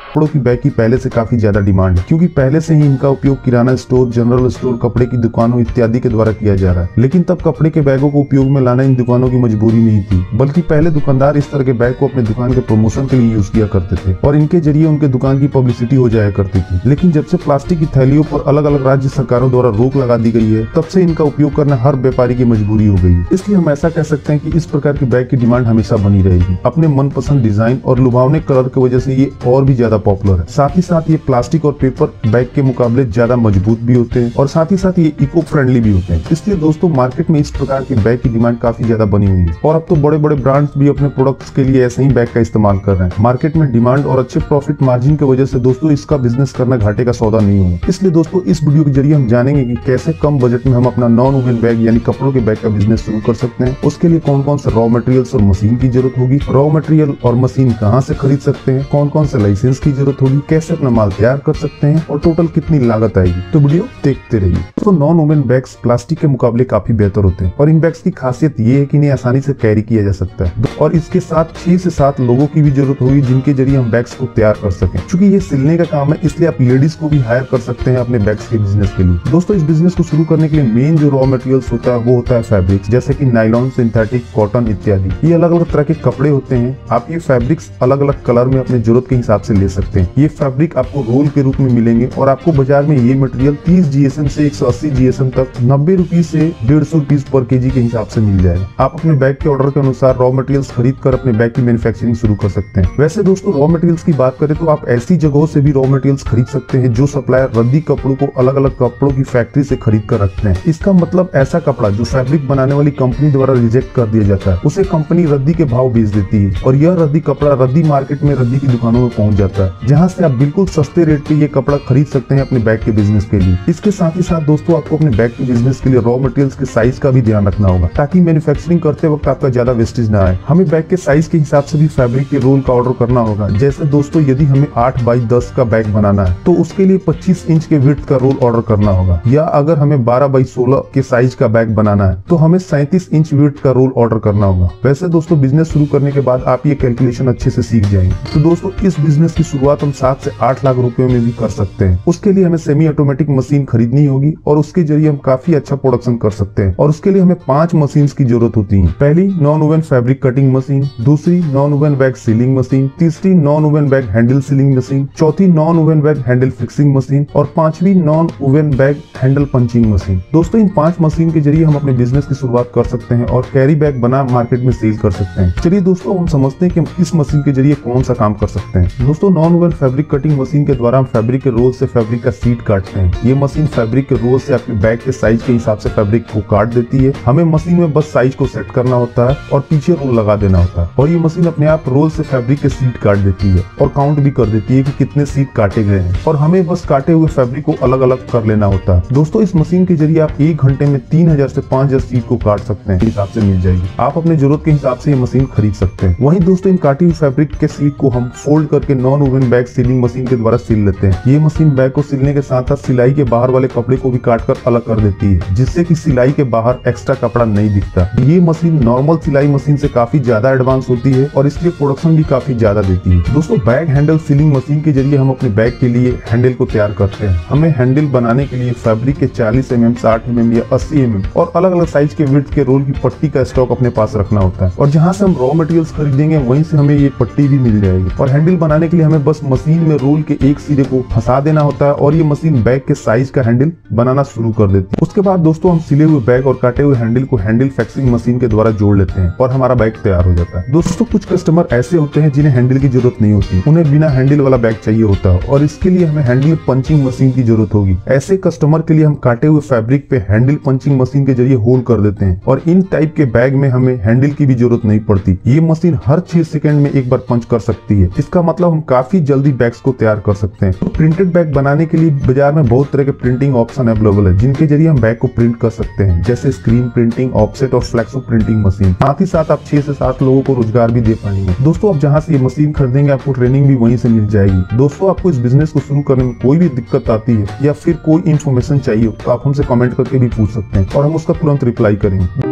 कपड़ों की बैग की पहले से काफी ज्यादा डिमांड है, क्योंकि पहले से ही इनका उपयोग किराना स्टोर, जनरल स्टोर, कपड़े की दुकानों इत्यादि के द्वारा किया जा रहा है। लेकिन तब कपड़े के बैगों को उपयोग में लाना इन दुकानों की मजबूरी नहीं थी, बल्कि पहले दुकानदार इस तरह के बैग को अपने दुकान के प्रमोशन के लिए यूज किया करते थे और इनके जरिए उनके दुकान की पब्लिसिटी हो जाया करती थी। लेकिन जब से प्लास्टिक की थैलियों पर अलग अलग राज्य सरकारों द्वारा रोक लगा दी गई है, तब से इनका उपयोग करना हर व्यापारी की मजबूरी हो गई है। इसलिए हम ऐसा कह सकते हैं कि इस प्रकार के बैग की डिमांड हमेशा बनी रहेगी। अपने मनपसंद डिजाइन और लुभावने कलर की वजह से ये और भी ज्यादा पॉपुलर है। साथ ही साथ ये प्लास्टिक और पेपर बैग के मुकाबले ज्यादा मजबूत भी होते हैं और साथ ही साथ ये इको फ्रेंडली भी होते हैं। इसलिए दोस्तों मार्केट में इस प्रकार के बैग की डिमांड काफी ज्यादा बनी हुई है और अब तो बड़े बड़े ब्रांड्स भी अपने प्रोडक्ट्स के लिए ऐसे ही बैग का इस्तेमाल कर रहे हैं। मार्केट में डिमांड और अच्छे प्रॉफिट मार्जिन की वजह से दोस्तों इसका बिजनेस करना घाटे का सौदा नहीं होगा। इसलिए दोस्तों इस वीडियो के जरिए हम जानेंगे कि कैसे कम बजट में हम अपना नॉन वुमेन बैग यानी कपड़ों के बैग का बिजनेस शुरू कर सकते हैं। उसके लिए कौन कौन से रॉ मटेरियल्स और मशीन की जरूरत होगी, रॉ मटेरियल और मशीन कहाँ से खरीद सकते हैं, कौन कौन से लाइसेंस की जरूरत होगी, कैसे अपना माल तैयार कर सकते हैं और टोटल कितनी लागत आएगी। तो वीडियो देखते रहिए। तो नॉन वुमेन बैग्स प्लास्टिक के मुकाबले काफी बेहतर होते हैं और इन बैग्स की खासियत ये है कि इन्हें आसानी से कैरी किया जा सकता है और इसके साथ 6 से 7 लोगों की भी जरूरत होगी जिनके जरिए हम बैग्स को तैयार कर सकें। क्योंकि ये सिलने का काम है, इसलिए आप लेडीज को भी हायर कर सकते हैं अपने बैग्स के बिजनेस के लिए। दोस्तों इस बिजनेस को शुरू करने के लिए मेन जो रॉ मटेरियल्स होता है वो होता है फैब्रिक्स, जैसे कि नायलॉन, सिंथेटिक, कॉटन इत्यादि। ये अलग अलग तरह के कपड़े होते हैं। आप ये फैब्रिक्स अलग अलग कलर में अपने जरूरत के हिसाब से ले सकते हैं। ये फैब्रिक आपको रोल के रूप में मिलेंगे और आपको बाजार में ये मटेरियल 30 GSM से 180 GSM तक 90 रुपीज से 150 रुपीज पर केजी के हिसाब से मिल जाएगा। आप अपने बैग के ऑर्डर के अनुसार रॉ मटेरियल्स खरीद कर अपने बैग की मैन्युफैक्चरिंग शुरू कर सकते हैं। वैसे दोस्तों रॉ मटेरियल्स की बात करें तो आप ऐसी जगहों से भी रॉ मटेरियल्स खरीद सकते हैं जो सप्लायर रद्दी कपड़ों को अलग अलग कपड़ों की फैक्ट्री से खरीद कर रखते हैं। इसका मतलब ऐसा कपड़ा जो फैब्रिक बनाने वाली कंपनी द्वारा रिजेक्ट कर दिया जाता है, उसे कंपनी रद्दी के भाव बेच देती है और यह रद्दी कपड़ा रद्दी मार्केट में रद्दी की दुकानों में पहुंच जाता है, जहां से आप बिल्कुल सस्ते रेट पे ये कपड़ा खरीद सकते हैं अपने बैग के बिजनेस के लिए। इसके साथ ही साथ दोस्तों आपको अपने बैग के बिजनेस के लिए रॉ मटेरियल्स के साइज का भी ध्यान रखना होगा, ताकि मैन्युफैक्चरिंग करते वक्त आपका ज्यादा वेस्टेज ना आए। हमें बैग के साइज के हिसाब से भी फैब्रिक के रोल का ऑर्डर करना होगा। जैसे दोस्तों यदि हमें 8 बाई 10 का बैग बनाना है तो उसके लिए 25 इंच के विड्थ का रोल ऑर्डर करना होगा, या अगर हमें 12 बाई 16 के साइज का बैग बनाना है तो हमें 37 इंच विड्थ का रोल ऑर्डर करना होगा। वैसे दोस्तों बिजनेस शुरू करने के बाद आप ये कैलकुलेशन अच्छे से सीख जाएंगे। तो दोस्तों इस बिजनेस की शुरुआत हम 7 से 8 लाख रुपए में भी कर सकते हैं। उसके लिए हमें सेमी ऑटोमेटिक मशीन खरीदनी होगी और उसके जरिए हम काफी अच्छा प्रोडक्शन कर सकते हैं और उसके लिए हमें 5 मशीन की जरूरत होती है। पहली non woven fabric cutting machine, दूसरी non woven bag sealing machine, तीसरी non woven bag handle sealing machine, चौथी non woven bag handle fixing machine और 5वीं non woven bag handle punching machine. दोस्तों इन 5 मशीन के जरिए हम अपने बिजनेस की शुरुआत कर सकते हैं और कैरी बैग बना मार्केट में सेल कर सकते हैं। चलिए दोस्तों हम समझते हैं कि हम इस मशीन के जरिए कौन सा काम कर सकते हैं। दोस्तों non woven fabric cutting machine के द्वारा हम फैब्रिक के रोल से फैब्रिक का सीट काटते हैं। ये मशीन फैब्रिक के रोल से आपके बैग के साइज के हिसाब से फैब्रिक को काट देती है। हमें मशीन में बस साइज को सेट करना होता है और पीछे रोल लगा देना होता है और ये मशीन अपने आप रोल से फैब्रिक के सीट काट देती है और काउंट भी कर देती है कि कितने सीट काटे गए हैं और हमें बस काटे हुए फैब्रिक को अलग अलग कर लेना होता है। दोस्तों इस मशीन के जरिए आप 1 घंटे में 3000 से 5000 सीट को काट सकते हैं, हिसाब से मिल जाएगी। आप अपने जरूरत के हिसाब से ये मशीन खरीद सकते हैं। वहीं दोस्तों इन काटी हुई फैब्रिक के सीट को हम फोल्ड करके non woven bag sealing machine के द्वारा सिल लेते हैं। ये मशीन बैग को सिलने के साथ साथ सिलाई के बाहर वाले कपड़े को भी काटकर अलग कर देती है, जिससे कि सिलाई के बाहर एक्स्ट्रा कपड़ा नहीं दिखता। ये मशीन नॉर्मल सिलाई मशीन से काफी ज्यादा एडवांस होती है और इसलिए प्रोडक्शन भी काफी ज्यादा देती है। दोस्तों बैग हैंडल सीलिंग मशीन के जरिए हम अपने बैग के लिए हैंडल को तैयार करते हैं। हमें हैंडल बनाने के लिए फैब्रिक के 40 mm, 60 mm या 80 mm और अलग अलग साइज के विड्थ के रोल की पट्टी का स्टॉक अपने पास रखना होता है और जहां से हम रॉ मटेरियल्स खरीदेंगे वहीं से हमें ये पट्टी भी मिल जाएगी। और हैंडल बनाने के लिए हमें बस मशीन में रोल के एक सिरे को फंसा देना होता है और ये मशीन बैग के साइज का हैंडल बनाना शुरू कर देती है। उसके बाद दोस्तों हम सिले हुए बैग और काटे हुए हैंडल को हैंडल फिक्सिंग मशीन के द्वारा जोड़ लेते हैं और हमारा बैग तैयार हो जाता है। दोस्तों कुछ कस्टमर ऐसे होते हैं जिन्हें हैंडल की जरूरत नहीं होती, उन्हें बिना हैंडल वाला बैग चाहिए होता है और इसके लिए हमें हैंडल पंचिंग मशीन की जरूरत होगी। ऐसे कस्टमर के लिए हम काटे हुए फैब्रिक पे हैंडल पंचिंग मशीन के जरिए होल कर देते हैं और इन टाइप के बैग में हमें हैंडल की भी जरूरत नहीं पड़ती। ये मशीन हर 6 सेकंड में एक बार पंच कर सकती है। इसका मतलब हम काफी जल्दी बैग्स को तैयार कर सकते हैं। तो प्रिंटेड बैग बनाने के लिए बाजार में बहुत तरह के प्रिंटिंग ऑप्शन अवेलेबल है, जिनके जरिए हम बैग को प्रिंट कर सकते हैं, जैसे स्क्रीन प्रिंटिंग, ऑफसेट और फ्लेक्सो प्रिंटिंग मशीन। साथ ही साथ आप 6 से 7 लोगों को रोजगार भी दे पाएंगे। दोस्तों आप जहां से ये मशीन खरीदेंगे आपको ट्रेनिंग भी वहीं से मिल जाएगी। दोस्तों आपको इस बिजनेस को शुरू करने में कोई भी दिक्कत आती है या फिर कोई इन्फॉर्मेशन चाहिए तो आप हमसे कमेंट करके भी पूछ सकते हैं और हम उसका तुरंत रिप्लाई करेंगे।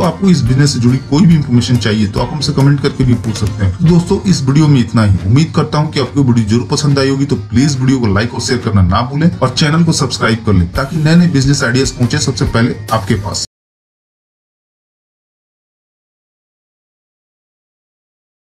आपको इस बिजनेस से जुड़ी कोई भी इंफॉर्मेशन चाहिए तो आप हमसे कमेंट करके भी पूछ सकते हैं। तो दोस्तों इस वीडियो में इतना ही। उम्मीद करता हूँ कि आपको वीडियो जरूर पसंद आई होगी। तो प्लीज वीडियो को लाइक और शेयर करना ना भूलें और चैनल को सब्सक्राइब कर लें ताकि नए नए बिजनेस आइडियाज पहुंचे सबसे पहले आपके पास।